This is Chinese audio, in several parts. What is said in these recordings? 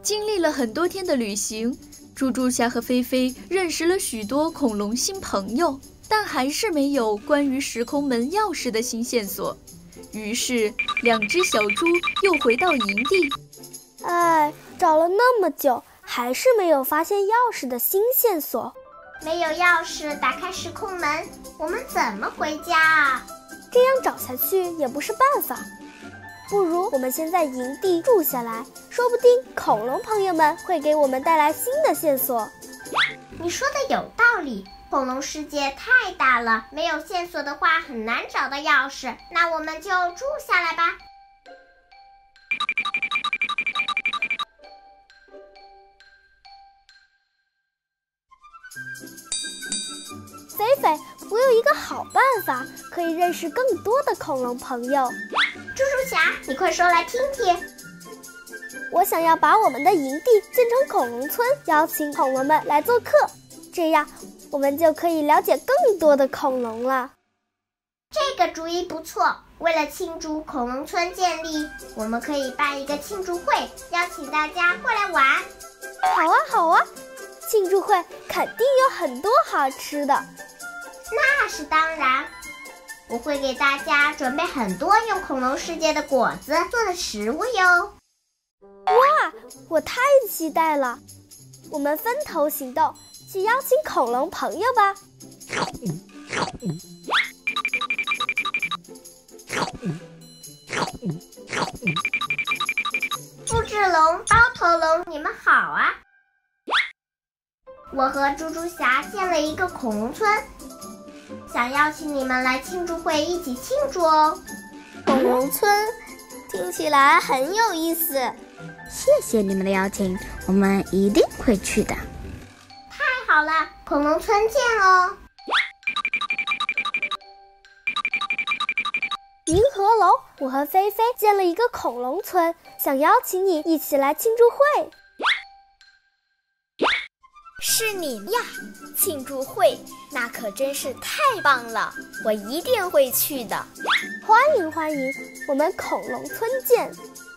经历了很多天的旅行，猪猪侠和菲菲认识了许多恐龙新朋友，但还是没有关于时空门钥匙的新线索。于是2只小猪又回到营地。 哎，找了那么久，还是没有发现钥匙的新线索。 没有钥匙打开时空门，我们怎么回家啊？ 这样找下去也不是办法，不如我们先在营地住下来，说不定恐龙朋友们会给我们带来新的线索。 你说的有道理，恐龙世界太大了，没有线索的话很难找到钥匙，那我们就住下来吧。 菲菲，我有一个好办法，可以认识更多的恐龙朋友。 猪猪侠，你快说来听听。 我想要把我们的营地建成恐龙村，邀请恐龙们来做客，这样我们就可以了解更多的恐龙了。 这个主意不错，为了庆祝恐龙村建立，我们可以办一个庆祝会，邀请大家过来玩。 好啊好啊，庆祝会肯定有很多好吃的。 那是当然，我会给大家准备很多用恐龙世界的果子做的食物哟。 哇，我太期待了！我们分头行动，去邀请恐龙朋友吧。 复制龙、包头龙，你们好啊！我和猪猪侠建了一个恐龙村，想邀请你们来庆祝会一起庆祝哦。 恐龙村听起来很有意思， 谢谢你们的邀请，我们一定会去的。 太好了，恐龙村见哦！ 银河楼，我和菲菲建了一个恐龙村，想邀请你一起来庆祝会。 是你呀，庆祝会，那可真是太棒了，我一定会去的。 欢迎欢迎，我们恐龙村见。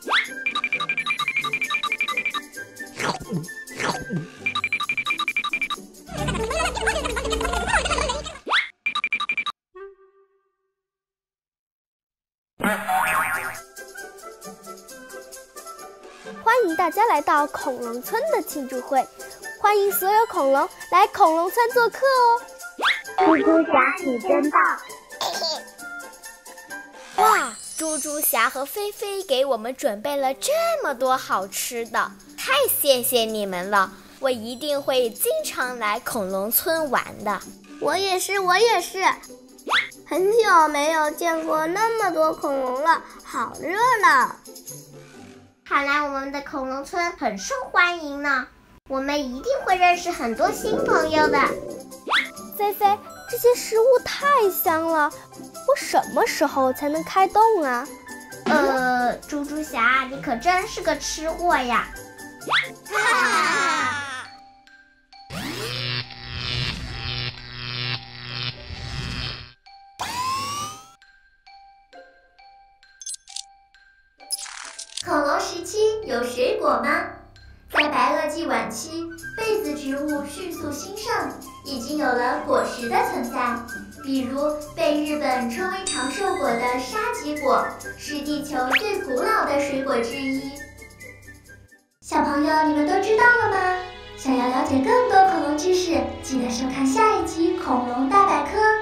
欢迎大家来到恐龙村的庆祝会，欢迎所有恐龙来恐龙村做客哦！ 猪猪侠，你真棒！ 哇，猪猪侠和菲菲给我们准备了这么多好吃的，太谢谢你们了！我一定会经常来恐龙村玩的。 我也是，我也是。很久没有见过那么多恐龙了，好热闹！ 看来我们的恐龙村很受欢迎呢，我们一定会认识很多新朋友的。 菲菲，这些食物太香了，我什么时候才能开动啊？ 猪猪侠，你可真是个吃货呀！ 恐龙时期有水果吗？在白垩纪晚期，被子植物迅速兴盛，已经有了果实的存在。比如被日本称为长寿果的沙棘果，是地球最古老的水果之一。小朋友，你们都知道了吗？想要了解更多恐龙知识，记得收看下一集《恐龙大百科》。